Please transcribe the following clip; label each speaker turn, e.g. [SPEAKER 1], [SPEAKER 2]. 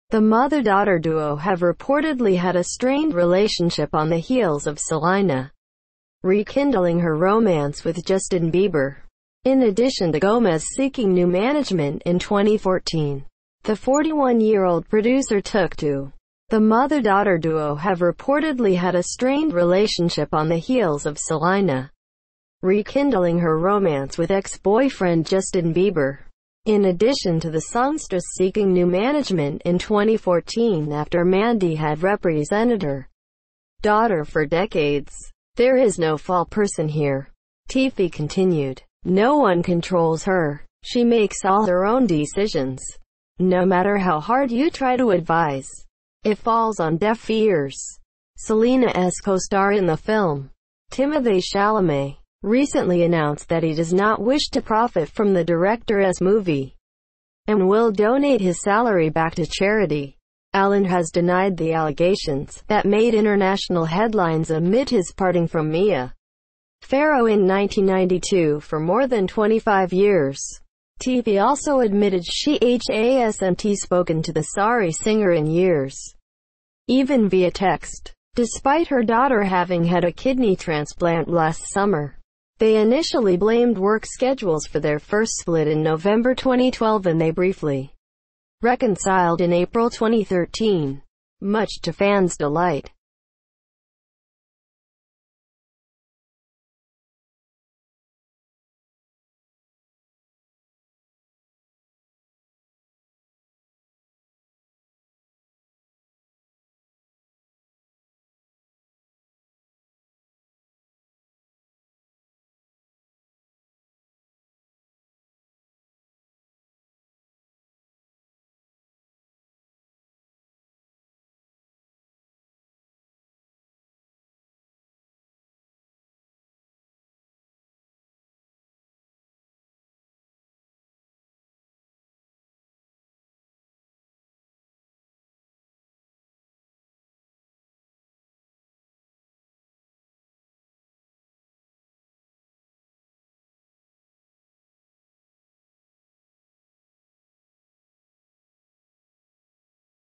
[SPEAKER 1] The mother-daughter duo have reportedly had a strained relationship on the heels of Selena rekindling her romance with Justin Bieber. In addition to Gomez seeking new management in 2014, the 41-year-old producer took to. The mother-daughter duo have reportedly had a strained relationship on the heels of Selena rekindling her romance with ex-boyfriend Justin Bieber. In addition to the songstress seeking new management in 2014 after Mandy had represented her daughter for decades. There is no fall person here. Tiffy continued. No one controls her. She makes all her own decisions. No matter how hard you try to advise, it falls on deaf ears. Selena's co-star in the film, Timothée Chalamet, recently announced that he does not wish to profit from the director's movie and will donate his salary back to charity. Allen has denied the allegations that made international headlines amid his parting from Mia Farrow in 1992 for more than 25 years. Tiffy also admitted she hasn't spoken to the sorry singer in years, even via text, despite her daughter having had a kidney transplant last summer. They initially blamed work schedules for their first split in November 2012 and they briefly reconciled in April 2013, much to fans' delight.